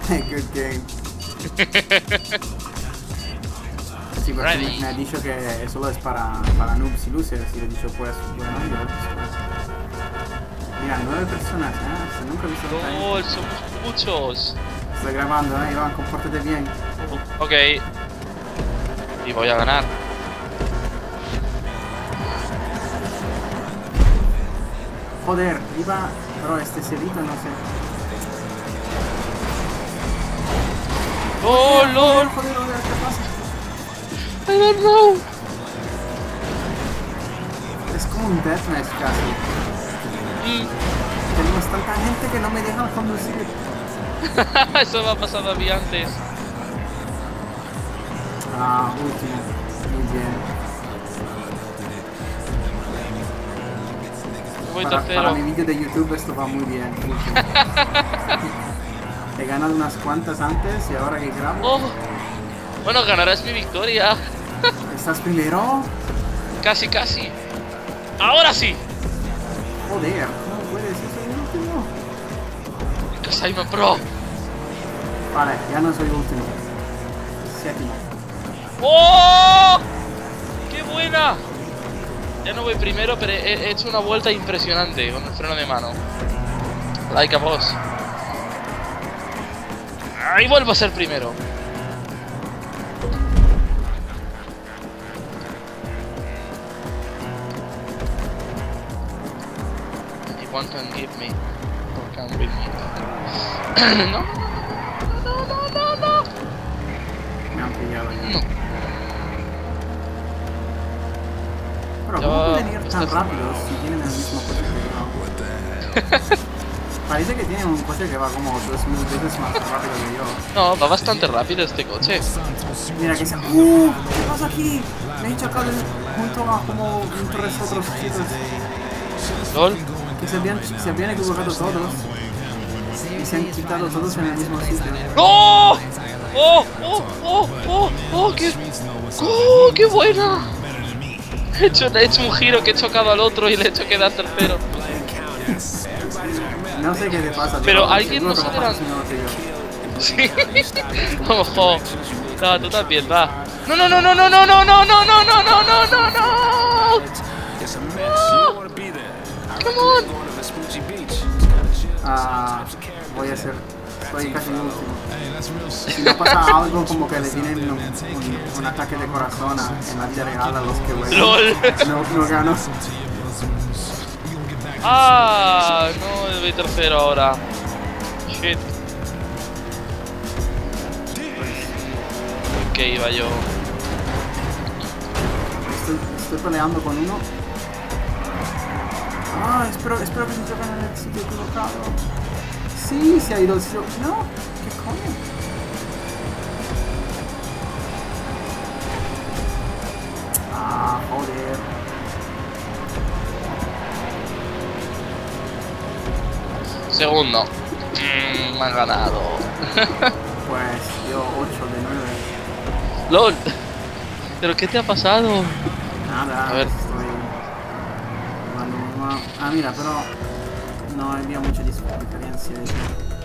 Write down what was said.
Good game. Sí, porque me ha dicho que solo es para noobs y losers. Y le he dicho, pues, bueno, yo. Mira, 9 personas, ¿eh? Nunca he visto tanta gente. ¡Gol! ¡Somos muchos! Estoy grabando, Iván, compórtate bien. Ok. Y voy a ganar. Joder, iba. Bro, este cerito, no sé. ¡Oh, lol! Joder, ¿qué pasa? I don't know. Es como un deathmatch casi. Tenemos tanta gente que no me dejan conducir. Eso me ha pasado a mí antes. Ah, último. Muy bien. Voy Para tercero. mi vídeo de YouTube esto va muy bien. He ganado unas cuantas antes y ahora que grabo. Oh. Bueno, ganarás mi victoria. ¿Estás primero? Casi, casi. ¡Ahora sí! Joder, ¿cómo puedes? Yo soy el último. Because I'm a pro. Vale, ya no soy último. Séptimo. ¡Oh! ¡Qué buena! Ya no voy primero, pero he hecho una vuelta impresionante con el freno de mano. Like a boss. Ahí vuelvo a ser primero. Anyone can give me or can bring me. No, no. Me han pillado ya. No. Pero Ya ¿cómo va, pueden ir tan estás- rápidos si tienen el mismo coche que yo? Parece que tienen un coche que va como 2000 veces más rápido que yo. No, va bastante rápido este coche. Mira que se... ¿Qué pasa aquí? Me he chocado junto a como tres otros chicos LOL. que se habían equivocado todos y se han quitado todos en el mismo sitio. ¡Oh! ¡Oh! ¡Qué buena! He hecho un giro que he chocado al otro y le he hecho quedar tercero. No sé qué te pasa. Pero tío, alguien seguro no que se lo verá. pasas mejor que yo. Sí. Ojo. No, tú también, va. No, no, no, no, no, no, no, no, no, no, no, no, no, no, no. Come on. Voy a ser... Estoy casi último. Si no pasa algo como que le tienen un ataque de corazón en la vida real a los que juegan, LOL. no gano. Ah, no, voy tercero ahora. Shit. ¿Por qué iba yo? Estoy peleando con uno. Espero que se choquen en el sitio equivocado. Sí, se ha ido el sitio. No, ¿qué coño? Joder. Segundo. Me han ganado. Pues yo 8 de 9. LOL. ¿Pero qué te ha pasado? Nada, A ver. estoy jugando muy mal. Mira, pero no había mucha diferencia.